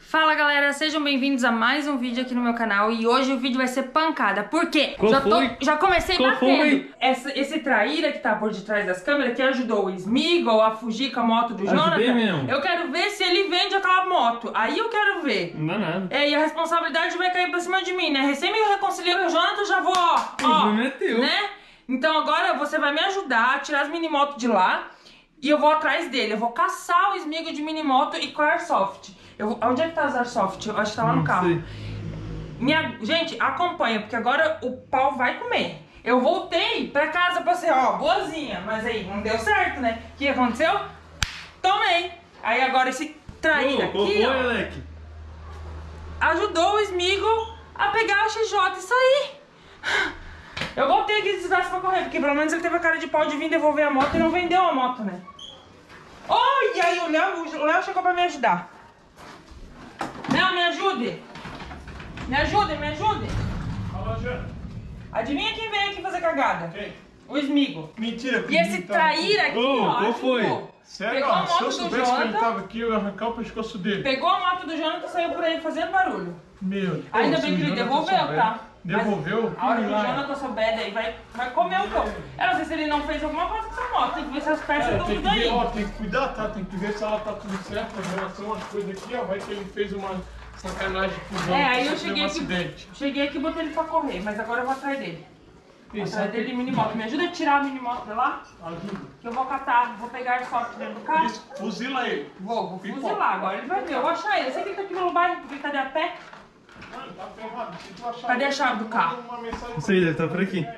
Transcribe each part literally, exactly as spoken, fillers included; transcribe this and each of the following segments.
Fala galera, sejam bem-vindos a mais um vídeo aqui no meu canal. E hoje o vídeo vai ser pancada. Por quê? Já, tô, já comecei Qual batendo Essa, Esse traíra que tá por detrás das câmeras, que ajudou o Smeagol a fugir com a moto do Jonathan, mesmo. eu quero ver se ele vende aquela moto. Aí eu quero ver. Não dá nada. É, e a responsabilidade vai cair pra cima de mim, né? Recém me reconciliei com o Jonathan, já vou, ó, ó, problema é teu. né? Então agora você vai me ajudar a tirar as minimotos de lá. E eu vou atrás dele, eu vou caçar o Smeagol de minimoto e com a Airsoft. Eu, onde é que tá as Airsoft? Eu acho que tá lá no Não carro. sei. Minha, gente, acompanha, porque agora o pau vai comer. Eu voltei pra casa pra ser, ó, boazinha. Mas aí, não deu certo, né? O que aconteceu? Tomei. Aí agora esse traíra Ô, aqui, foi, ó, Alec? ajudou o Smeagol a pegar o X J e sair. Eu voltei aqui desgraça pra correr, porque pelo menos ele teve a cara de pau de vir devolver a moto e não vendeu a moto, né? Oh, e aí o Léo, o Léo chegou pra me ajudar. Léo, me ajude. Me ajude, me ajude. Fala, Jana. Adivinha quem veio aqui fazer cagada? Quem? O Smeagol. Mentira. E esse traíra aqui, Ô, ó, qual foi? ajudou. Sério? Pegou a Ó, se eu moto do soubesse que ele Jonathan, tava aqui, eu ia arrancar o pescoço dele. pegou a moto do Jonathan e saiu por aí fazendo barulho. Meu Deus. Ainda se bem que o ele Jonathan devolveu, souber- tá? Devolveu? Mas a hora que o Milagre. Jonathan souber, daí vai, vai comer o coco. Eu não sei se ele não fez alguma coisa com essa moto. Tem que ver se as peças É, estão tem que tudo ver, aí. ó, tem que cuidar, tá? Tem que ver se ela tá tudo certo em relação às coisas aqui, ó. Vai que ele fez uma sacanagem com o Jonathan. É, aí eu sofreu cheguei um aqui, acidente. cheguei aqui e botei ele pra correr, mas agora eu vou atrás dele. Vou Isso, atrás dele de minimoto. Me ajuda a tirar a minimoto de lá, ajuda. que eu vou catar, vou pegar a airsoft dentro do carro. Isso, fuzila ele. Vou, vou Pipoca. fuzilar agora, ele vai ver, eu vou achar ele. Eu sei que ele tá aqui no bairro, porque ele tá de a pé. Mano, tá ferrado. Se tu achar Cadê a ele, chave do carro? manda uma mensagem Não sei, deve estar por aqui.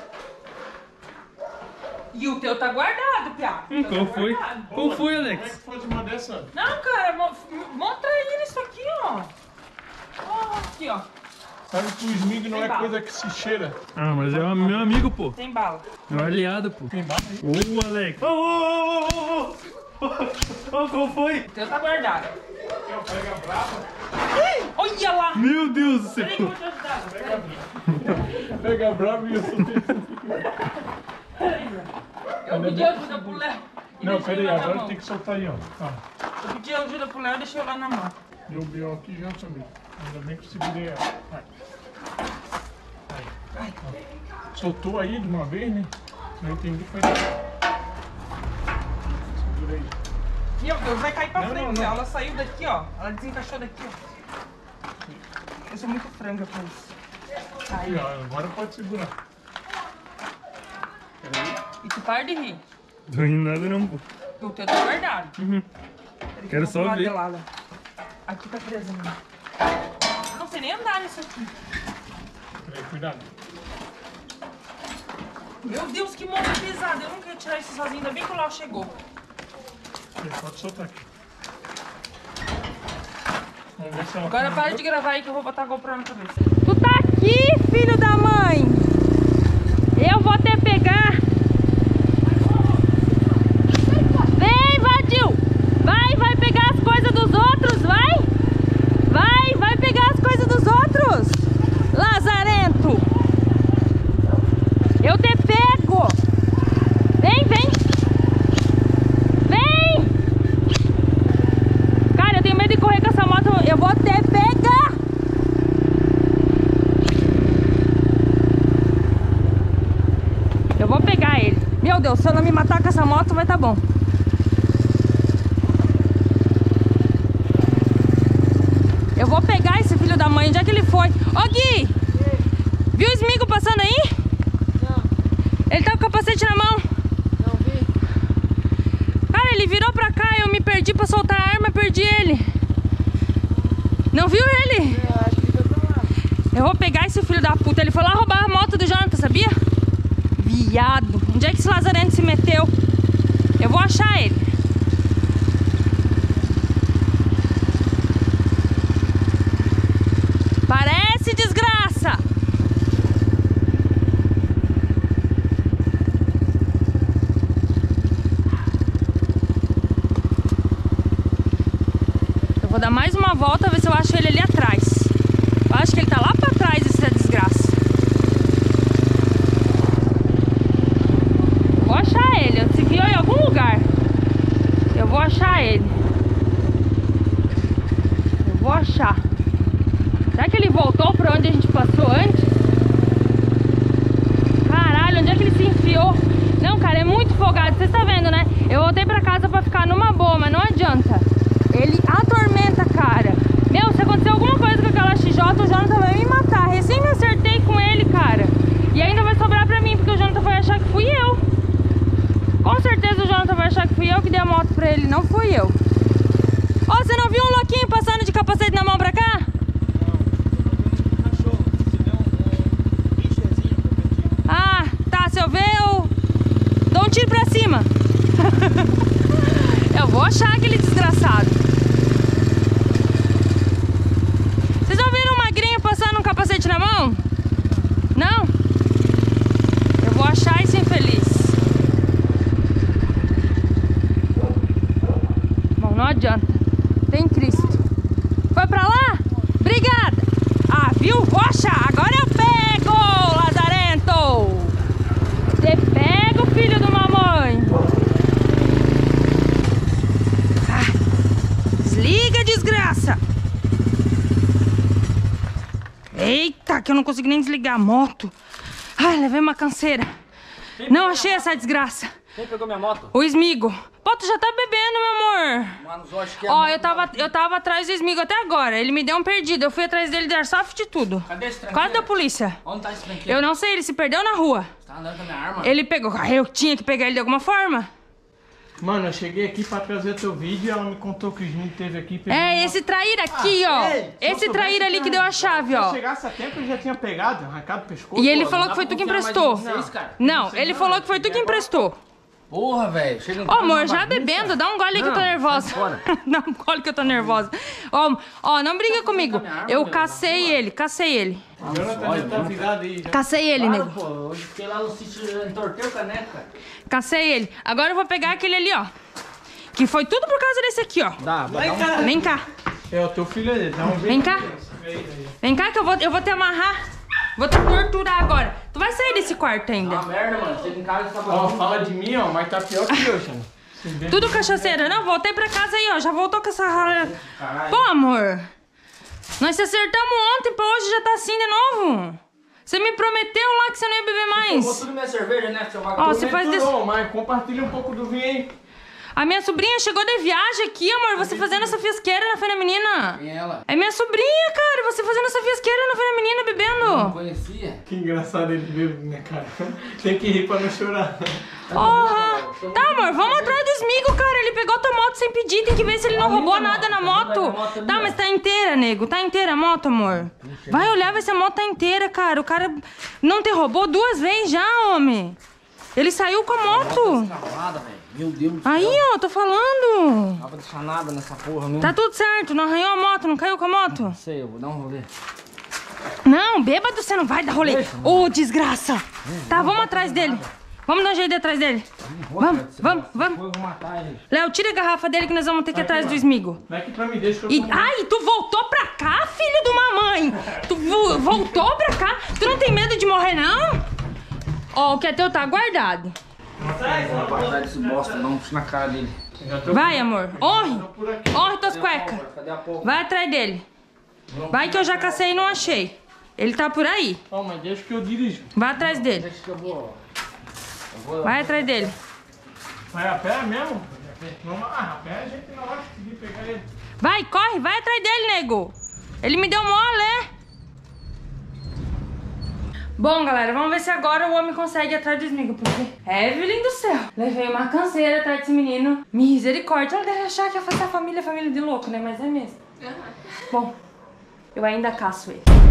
E o teu tá guardado, Piá. O Hum, teu qual tá foi? guardado. Qual foi, Como é Alex? que faz uma dessa? Não, cara, mo- mostra aí isso aqui, ó. Ó, aqui, ó. Sabe que o Smeagol não Tem é bala. coisa que se cheira. Ah, mas é o meu amigo, pô. Tem bala. Meu aliado, pô. Tem bala aí? Ô, Alex. Ô, ô, ô, ô, ô, ô. Ô, qual foi? O teu tá guardado. Aqui, ó, pega brava. Olha lá. Meu Deus do céu. Peraí que eu vou te ajudar. Peraí. Pega brava e eu soltei. Eu pedi ajuda pro Léo. e Não, deixei peraí, lá na agora mão. tem que soltar aí, ó. Tá. Eu pedi ajuda pro Léo e deixei lá na mão. Deu o B O aqui já sumiu. Ainda bem que eu segurei ela. Vai. Vai. Ó. Soltou aí de uma vez, né? Não entendi, foi. Segura aí. Meu Deus, vai cair pra Não, frente. não, não. Ela saiu daqui, ó. Ela desencaixou daqui, ó. Eu sou muito franga pra isso. Aí, ó, agora pode segurar. Peraí. E tu para de rir. Tô rindo nada não, pô. O teu tá guardado. Uhum. Peraí que Quero eu vou só pular ver. de lado. Aqui tá preso, né? Eu não sei nem andar nisso aqui. Peraí, cuidado. Meu Deus, que moto pesada. Eu não queria tirar isso sozinho. Ainda bem que o Léo chegou. Peraí, pode soltar aqui. Vamos ver se ela. Agora para de gravar aí que eu vou botar a GoPro na cabeça. Tu tá aqui, filho da mãe? Eu vou até pegar. Vem, Vadil! Vai, vai pegar as coisas dos outros, vai! Vai, vai pegar as coisas dos outros! Lazarento! Eu te pego! Vem, vem! Vem! Cara, eu tenho medo de correr com essa moto, eu vou até pegar! Eu vou pegar ele. Meu Deus, se eu não me matar com essa moto, vai tá bom. Eu vou pegar esse filho da mãe. Onde é que ele foi? Ô, Gui! Viu o Smeagol passando aí? Não, Ele tá com o capacete na mão. não vi. Cara, ele virou pra cá, eu me perdi pra soltar a arma, perdi ele. Não viu ele? Eu acho que foi pra lá. Eu vou pegar esse filho da puta. Ele foi lá roubar a moto do Jonathan, sabia? Viado. Onde é que esse lazarento se meteu? Eu vou achar ele. Parece desgraça. Eu vou dar mais uma volta, ver se eu acho ele ali atrás. Eu acho que ele tá lá pra trás, essa desgraça. Eu vou achar ele. Se viu em algum lugar, eu vou achar ele. Eu vou achar. Será que ele voltou pra onde a gente passou antes? Caralho, onde é que ele se enfiou? Não, cara, é muito folgado, você tá vendo, né? Eu voltei pra casa pra ficar numa boa, mas não adianta. Ele atormenta, cara. Meu, se acontecer alguma coisa com aquela X J, o Jonathan vai me matar. Recém me acertei com ele, cara. E ainda vai sobrar pra mim, porque o Jonathan vai achar que fui eu. Com certeza o Jonathan vai achar que fui eu que dei a moto pra ele, não fui eu. Ó, oh, você não viu um louquinho passando de capacete na mão pra cá? Ah, tá, se eu ver, eu dou um tiro pra cima. Eu vou achar aquele desgraçado. Vocês não viram um magrinho passando um capacete na mão? Não? Eu vou achar esse infeliz. Bom, não adianta. Tem Cristo. Foi pra lá? Obrigada. Ah, viu? Vou achar. Agora eu pego, lazarento. Você pega o filho de uma mãe. Ah, desliga, desgraça. Eita, que eu não consegui nem desligar a moto. Ai, levei uma canseira. Não achei essa desgraça. Quem pegou minha moto? O Smigo. Pô, tu já tá bebendo, meu amor. Mano, eu acho que é Ó, eu tava, eu tava atrás do Smigo até agora. Ele me deu um perdido. Eu fui atrás dele de airsoft e tudo. Cadê esse tranqueiro? Quase da polícia. Onde tá esse tranqueiro? Eu não sei, ele se perdeu na rua. Você tá andando com a minha arma? Ele pegou. Ah, eu tinha que pegar ele de alguma forma. Mano, eu cheguei aqui pra trazer teu vídeo e ela me contou que o Smigo teve aqui. É, esse traíra aqui, ó. Ei, Esse traíra ali que deu a chave, Se eu ó. chegasse a tempo, eu já tinha pegado, arrancado o pescoço. E ele Pô, falou não que foi dá tu que pra confiar emprestou. mais em vocês, cara. Não, sei ele não, falou eu que foi tu que cheguei agora. emprestou. Porra, velho. Chega em Ô, casa, amor, uma já bagunça. bebendo, dá um gole que eu tô Não, nervosa. sai fora. Dá um gole que eu tô nervosa. Ó, ó, não briga comigo. Eu cacei ele, cacei ele. O Jonathan já tá virado aí. Já. Cacei ele, Claro, nego. pô. Hoje fiquei lá no sítio, eu entortei o caneca. Cacei ele. Agora eu vou pegar aquele ali, ó. Que foi tudo por causa desse aqui, ó. Dá, vai dar um... Vem cá. É o teu filho ali, dá um jeito. Vem cá. Aí, Vem cá que eu vou, eu vou te amarrar. Vou te torturar agora. Tu vai sair desse quarto ainda. Uma merda, mano. Chega em casa e tá Ó, bagunça. fala de mim, ó, mas tá pior que eu, Xana. Tudo cachaceira. Não, voltei pra casa aí, ó. Já voltou com essa rala. Caralho. Pô, amor. Nós se acertamos ontem, pra hoje já tá assim de novo. Você me prometeu lá que você não ia beber Tomou mais. tudo minha cerveja, né, seu Ó, vagabundo? você faz Tudo desse... bom, mas compartilha um pouco do vinho aí. A minha sobrinha chegou de viagem aqui, amor. Você fazendo essa fiasqueira na feira menina. Quem é ela? É minha sobrinha, cara. Você fazendo essa fiasqueira na feira menina, Não bebendo. conhecia? Que engraçado ele ver minha cara. Tem que rir pra não chorar. Porra. Tá, amor, vamos atrás do Smigo, cara. Ele pegou tua moto sem pedir. Tem que ver se ele não roubou nada na moto. Tá, mas tá inteira, nego. Tá inteira a moto, amor. Vai olhar, ver se a moto tá inteira, cara. O cara não te roubou duas vezes já, homem. Ele saiu com a moto. Travada, velho. Meu Deus do céu. Aí, ó, tô falando. Não dá pra deixar nada nessa porra mesmo. Tá tudo certo. Não arranhou a moto, não caiu com a moto? Não sei, eu vou dar um rolê. Não, bêbado você não vai dar rolê. Ô, desgraça. Tá, vamos atrás dele. Vamos dar um jeito de atrás dele. Vamos, vamos, vamos. Eu vou matar ele. Léo, tira a garrafa dele que nós vamos ter que ir atrás do Smigo. Vai aqui pra mim, deixa que eu E, tomo. ai, tu voltou pra cá, filho de uma mãe? Tu vo- voltou pra cá? Tu não tem medo de morrer, não? Ó, o que é teu tá guardado. Não vou guardar esse bosta, não. Puxa na cara dele. Já tô- Vai, amor. Honre. por aqui. Honre tuas cuecas. Cadê a porra? Vai atrás dele. Vai que eu já cacei e não achei. Ele tá por aí. Ó, mas deixa que eu dirijo. Vai atrás dele. Deixa que eu vou... Eu vou... Vai atrás dele. Vai a pé mesmo? Vamos lá, a pé a gente não vai conseguir pegar ele. Vai, corre, vai atrás dele, nego. Ele me deu mole. Bom, galera, vamos ver se agora o homem consegue ir atrás do Smigo, porque... Evelyn do céu. Levei uma canseira atrás desse menino. Misericórdia. Ela deve achar que afastar a família é família de louco, né? Mas é mesmo. Bom, eu ainda caço ele.